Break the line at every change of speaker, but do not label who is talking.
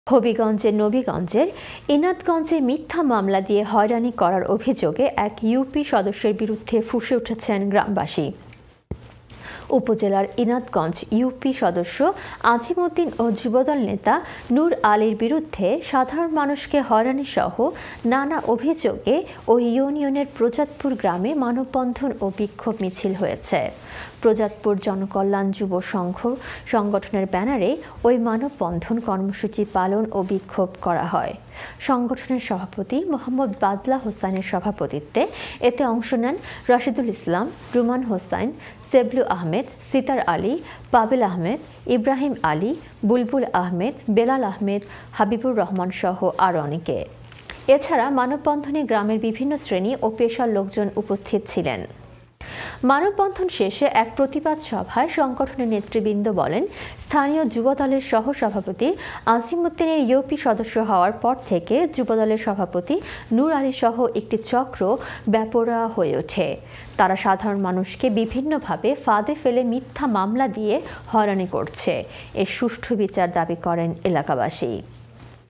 হবিগঞ্জের নবীগঞ্জের ইনাদগঞ্জে মিথ্যা মামলা দিয়ে হয়রানি করার অভিযোগে এক ইউপি সদস্যের বিরুদ্ধে ফুঁসে উঠেছেন গ্রামবাসী। উপজেলার ইনাদগঞ্জ ইউপি সদস্য আজিমউদ্দিন ও যুবদল নেতা নূর আলীর বিরুদ্ধে সাধারণ মানুষকে হয়রানি সহ নানা অভিযোগে ওই ইউনিয়নের প্রজাতপুর গ্রামে মানববন্ধন ও বিক্ষোভ মিছিল হয়েছে। প্রজাতপুর জনকল্যাণ যুব সংগঠনের ব্যানারে ওই মানববন্ধন কর্মসূচি পালন ও বিক্ষোভ করা হয়। সংগঠনের সভাপতি মোহাম্মদ বাদলা হোসাইনের সভাপতিত্বে এতে অংশ নেন রাশিদুল ইসলাম, রুমান হোসাইন, সেবলু আহমেদ, সিতার আলী, পাবেল আহমেদ, ইব্রাহিম আলী, বুলবুল আহমেদ, বেলাল আহমেদ, হাবিবুর রহমান সহ আরও অনেকে। এছাড়া মানববন্ধনে গ্রামের বিভিন্ন শ্রেণী ও পেশার লোকজন উপস্থিত ছিলেন। মানববন্ধন শেষে এক প্রতিবাদ সভায় সংগঠনের নেতৃবৃন্দ বলেন, স্থানীয় যুবদলের সহসভাপতি আজিমউদ্দিনের ইউপি সদস্য হওয়ার পর থেকে যুবদলের সভাপতি নূর আলী সহ একটি চক্র বেপরোয়া হয়ে ওঠে। তারা সাধারণ মানুষকে বিভিন্নভাবে ফাঁদে ফেলে মিথ্যা মামলা দিয়ে হয়রানি করছে। এর সুষ্ঠু বিচার দাবি করেন এলাকাবাসী।